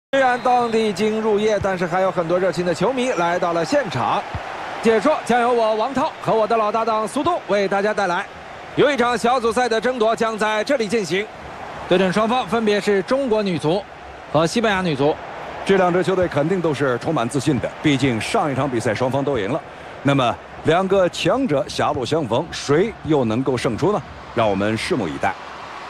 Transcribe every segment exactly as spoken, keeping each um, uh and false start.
虽然当地已经入夜，但是还有很多热情的球迷来到了现场。解说将由我王涛和我的老搭档苏东为大家带来。有一场小组赛的争夺将在这里进行，对阵双方分别是中国女足和西班牙女足。 这两支球队肯定都是充满自信的，毕竟上一场比赛双方都赢了。那么两个强者狭路相逢，谁又能够胜出呢？让我们拭目以待。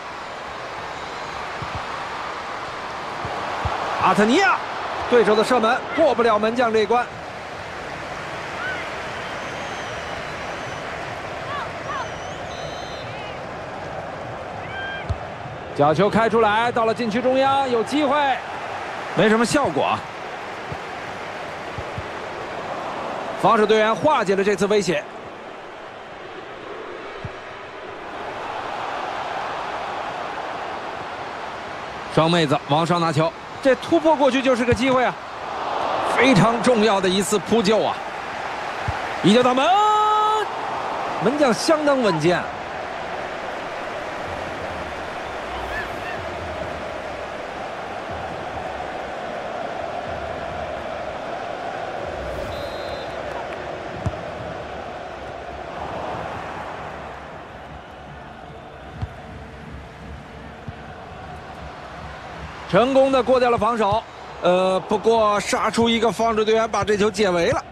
阿特尼亚，对手的射门过不了门将这一关。角球开出来，到了禁区中央，有机会，没什么效果。防守队员化解了这次威胁。双妹子往上拿球。 这突破过去就是个机会啊，非常重要的一次扑救啊！一脚打门，门将相当稳健。成功的过掉了防守，呃，不过杀出一个防守队员把这球解围了。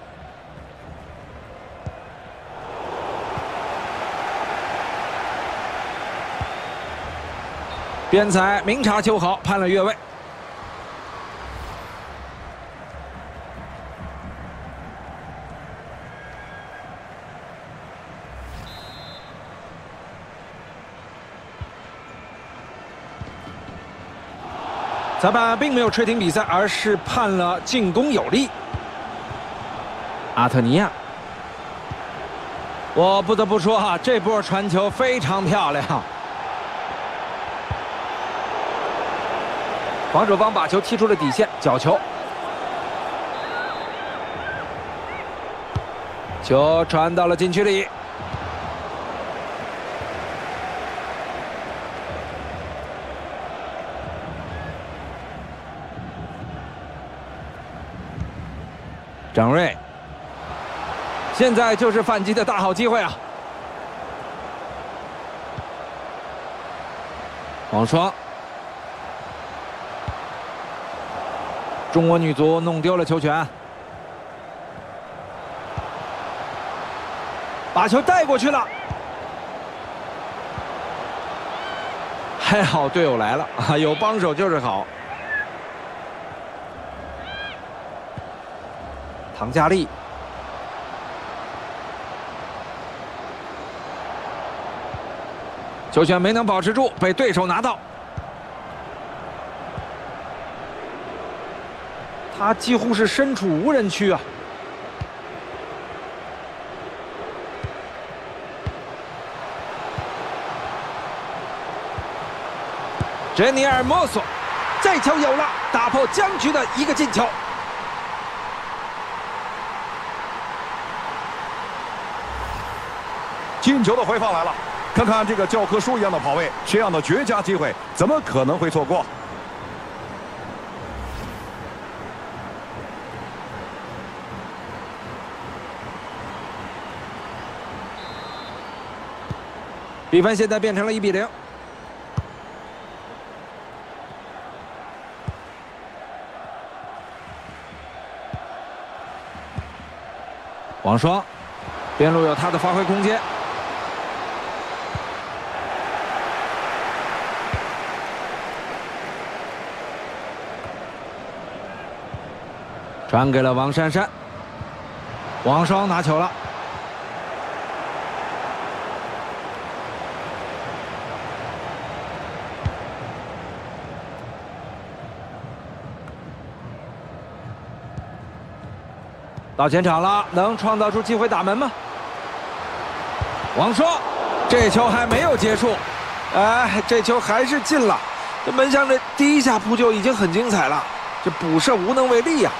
边裁明察秋毫，判了越位。裁判并没有吹停比赛，而是判了进攻有利。阿特尼亚，我不得不说哈，这波传球非常漂亮。防守方把球踢出了底线，角球，球传到了禁区里。 张睿，现在就是反击的大好机会啊！王霜，中国女足弄丢了球权，把球带过去了，还好队友来了啊，有帮手就是好。 唐佳丽，球权没能保持住，被对手拿到。他几乎是身处无人区啊！珍妮尔·莫索，这球有了，打破僵局的一个进球。 进球的回放来了，看看这个教科书一样的跑位，这样的绝佳机会怎么可能会错过？ 比分现在变成了一比零。王霜，边路有他的发挥空间。 传给了王珊珊，王霜拿球了，到前场了，能创造出机会打门吗？王霜，这球还没有结束，哎，这球还是进了，这门将这第一下扑救已经很精彩了，这补射无能为力呀、啊。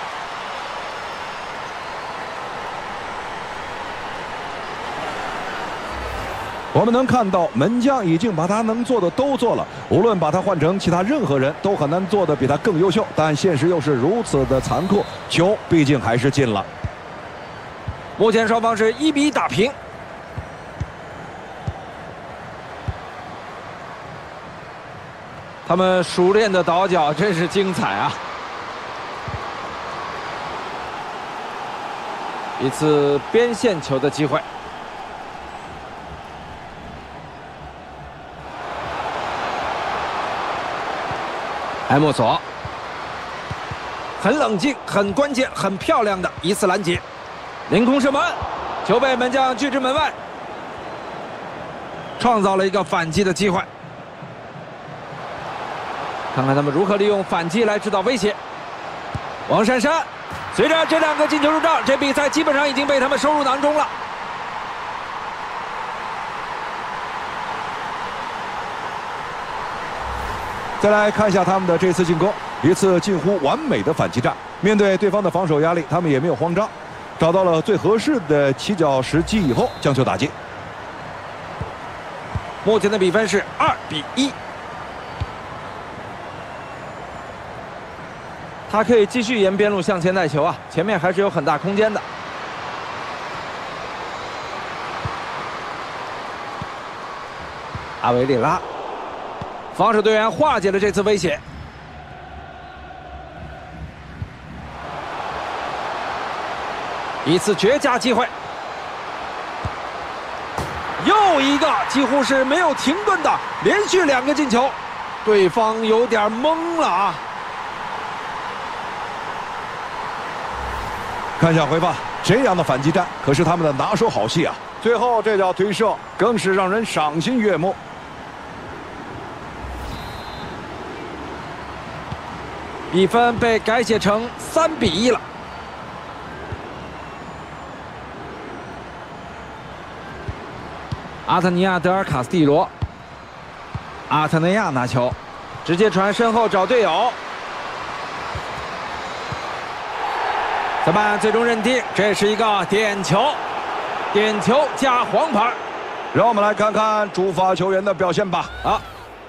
我们能看到门将已经把他能做的都做了，无论把他换成其他任何人都很难做的比他更优秀。但现实又是如此的残酷，球毕竟还是进了。 目前双方是一比一打平。他们熟练的倒脚真是精彩啊！一次边线球的机会。 埃莫索很冷静、很关键、很漂亮的一次拦截，凌空射门，球被门将拒之门外，创造了一个反击的机会。看看他们如何利用反击来制造威胁。王珊珊，随着这两个进球入账，这比赛基本上已经被他们收入囊中了。 再来看一下他们的这次进攻，一次近乎完美的反击战。面对对方的防守压力，他们也没有慌张，找到了最合适的起脚时机以后，将球打进。 目前的比分是二比一。他可以继续沿边路向前带球啊，前面还是有很大空间的。阿维里拉。 防守队员化解了这次威胁，一次绝佳机会，又一个几乎是没有停顿的连续两个进球，对方有点懵了啊！ 看一下回放，这样的反击战可是他们的拿手好戏啊！最后这脚推射更是让人赏心悦目。 比分被改写成三比一了。阿特尼亚·德尔卡斯蒂罗，阿特内亚拿球，直接传身后找队友。裁判最终认定这是一个点球，点球加黄牌。 让我们来看看主罚球员的表现吧。 好。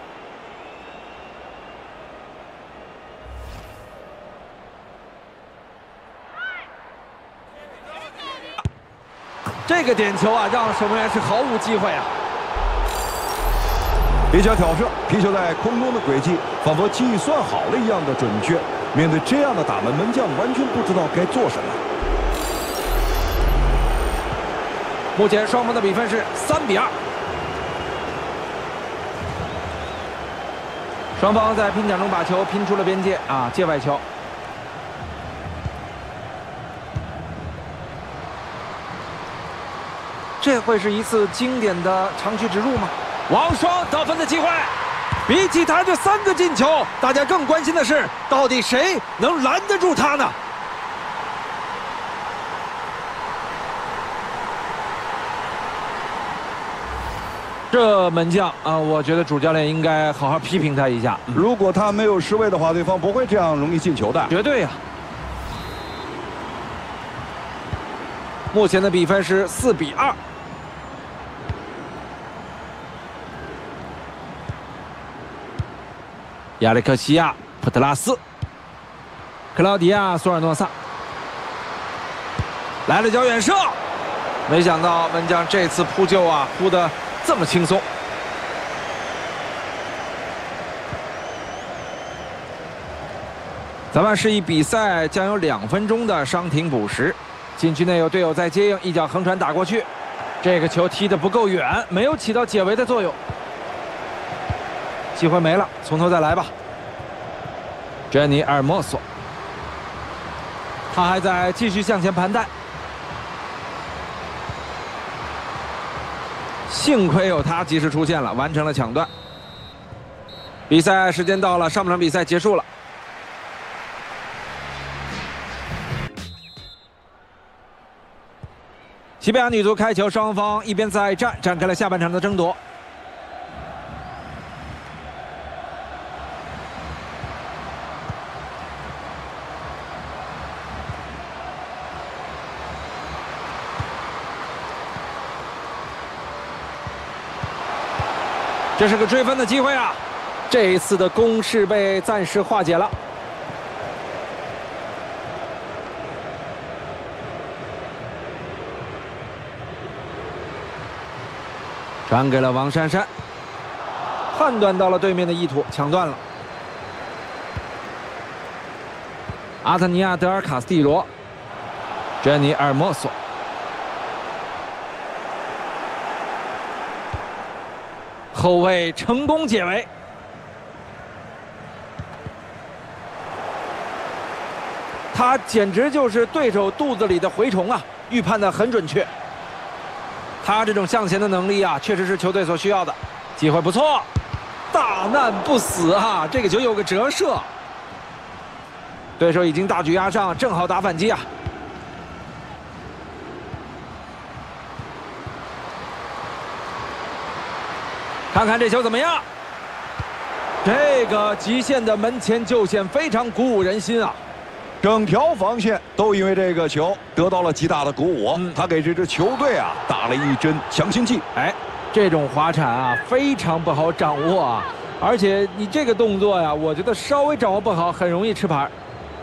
这个点球啊，让守门员是毫无机会啊！ 一脚挑射，皮球在空中的轨迹仿佛计算好了一样的准确。面对这样的打门，门将完全不知道该做什么。 目前双方的比分是三比二，双方在拼抢中把球拼出了边界啊，界外球。 这会是一次经典的长驱直入吗？王霜得分的机会，比起他这三个进球，大家更关心的是，到底谁能拦得住他呢？这门将啊，我觉得主教练应该好好批评他一下。 如果他没有失位的话，对方不会这样容易进球的。 绝对呀、啊。 目前的比分是四比二。亚历克西亚·普特拉斯、克劳迪亚·索尔诺萨来了脚远射，没想到门将这次扑救啊，扑得这么轻松。裁判示意比赛将有两分钟的伤停补时。 禁区内有队友在接应，一脚横传打过去，这个球踢得不够远，没有起到解围的作用。机会没了，从头再来吧。珍妮·尔莫索，他还在继续向前盘带，幸亏有他及时出现了，完成了抢断。比赛时间到了，上半场比赛结束了。 西班牙女足开球，双方一边再战，展开了下半场的争夺。 这是个追分的机会啊！这一次的攻势被暂时化解了。传给了王珊珊，判断到了对面的意图，抢断了。阿特尼亚·德尔卡斯蒂罗，珍妮·尔莫索，后卫成功解围。他简直就是对手肚子里的蛔虫啊！预判的很准确。他这种向前的能力啊，确实是球队所需要的。机会不错，大难不死啊！这个球有个折射，对手已经大举压上，正好打反击啊！看看这球怎么样？这个极限的门前救险非常鼓舞人心啊！ 整条防线都因为这个球得到了极大的鼓舞，嗯、他给这支球队啊打了一针强心剂。 哎，这种滑铲啊非常不好掌握啊，而且你这个动作呀，我觉得稍微掌握不好，很容易吃牌。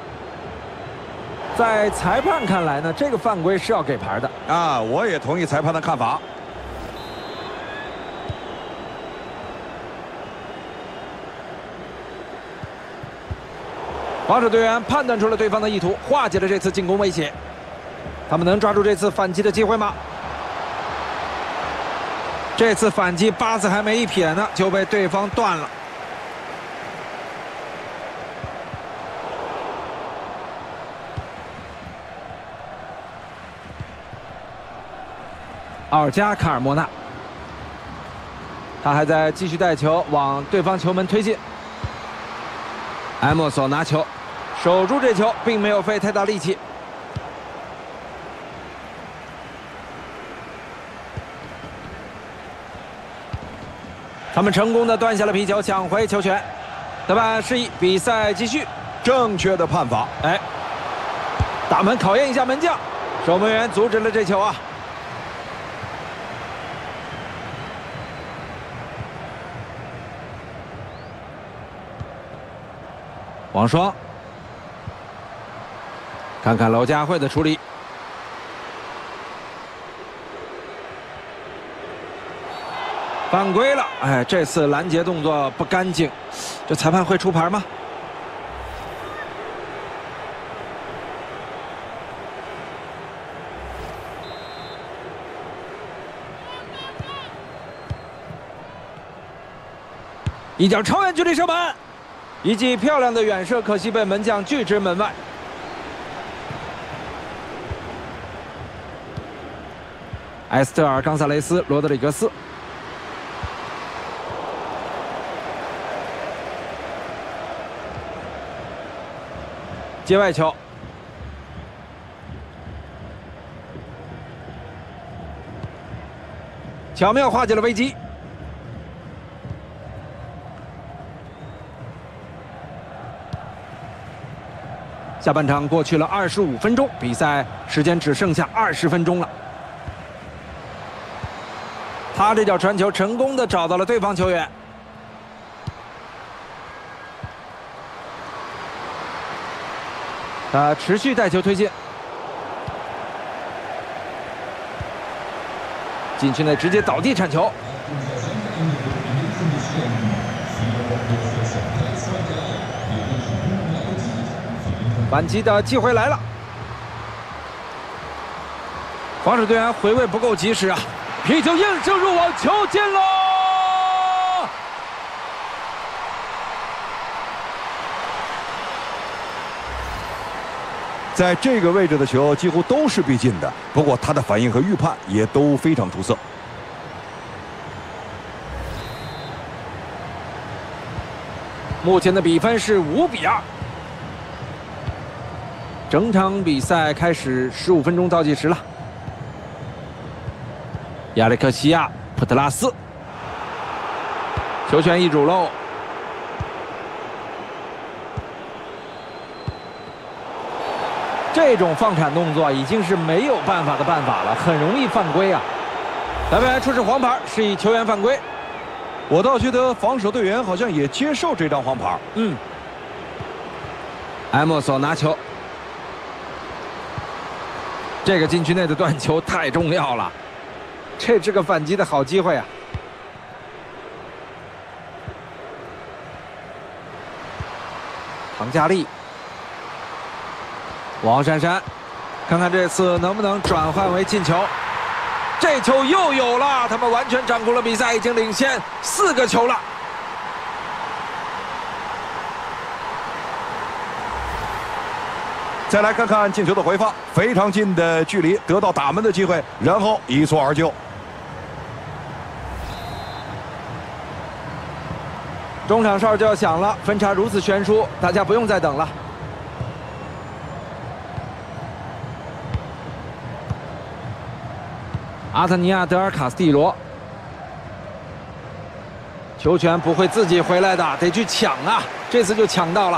在裁判看来呢，这个犯规是要给牌的啊，我也同意裁判的看法。 防守队员判断出了对方的意图，化解了这次进攻威胁。他们能抓住这次反击的机会吗？这次反击八字还没一撇呢，就被对方断了。奥尔加卡尔莫纳，他还在继续带球往对方球门推进。埃莫索拿球，守住这球，并没有费太大力气。他们成功的断下了皮球，抢回球权。裁判示意比赛继续。 正确的判罚。 哎，打门考验一下门将，守门员阻止了这球啊。王霜，看看娄佳慧的处理，犯规了。哎，这次拦截动作不干净，这裁判会出牌吗？一脚超远距离射门。一记漂亮的远射，可惜被门将拒之门外。埃斯特尔·冈萨雷斯·罗德里格斯，接外球，巧妙化解了危机。下半场过去了二十五分钟，比赛时间只剩下二十分钟了。他这脚传球成功的找到了对方球员，他持续带球推进，禁区内直接倒地铲球。反击的机会来了，防守队员回位不够及时啊！皮球硬射入网，球进了！ 在这个位置的球几乎都是必进的，不过他的反应和预判也都非常出色。 目前的比分是五比二。整场比赛开始十五分钟倒计时了。亚历克西亚·普特拉斯，球权易主喽。这种放铲动作已经是没有办法的办法了，很容易犯规啊！裁判员出示黄牌，示意球员犯规。 我倒觉得防守队员好像也接受这张黄牌。 嗯。埃莫索拿球，这个禁区内的断球太重要了，这是个反击的好机会啊！唐佳丽，王珊珊，看看这次能不能转换为进球。这球又有了，他们完全掌控了比赛，已经领先四个球了。 再来看看进球的回放，非常近的距离得到打门的机会，然后一蹴而就。 中场哨就要响了，分差如此悬殊，大家不用再等了。阿特尼亚·德尔卡斯蒂罗，球权不会自己回来的，得去抢啊！这次就抢到了。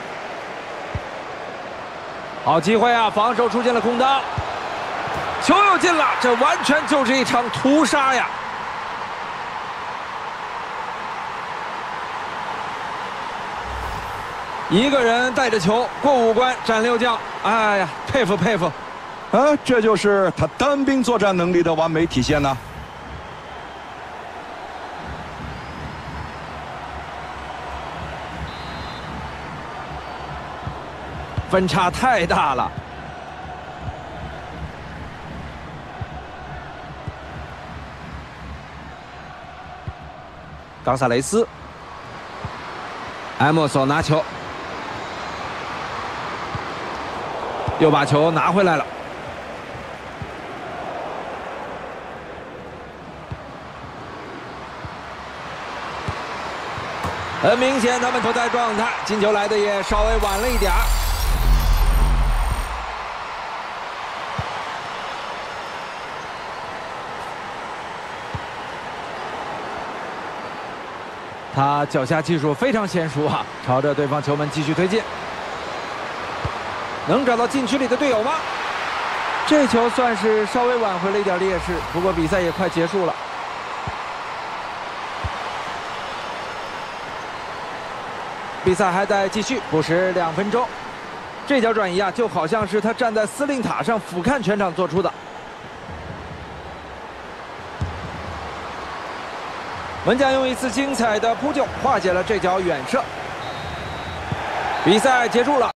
好机会啊！防守出现了空当，球又进了，这完全就是一场屠杀呀！一个人带着球过五关斩六将，哎呀，佩服佩服！ 啊，这就是他单兵作战能力的完美体现呢。 分差太大了。冈萨雷斯，埃莫索拿球，又把球拿回来了。很明显，他们不在状态，进球来的也稍微晚了一点儿。他脚下技术非常娴熟啊，朝着对方球门继续推进，能找到禁区里的队友吗？这球算是稍微挽回了一点劣势，不过比赛也快结束了。比赛还在继续，补时两分钟。这脚转移啊，就好像是他站在司令塔上俯瞰全场做出的。门将用一次精彩的扑救化解了这脚远射。比赛结束了。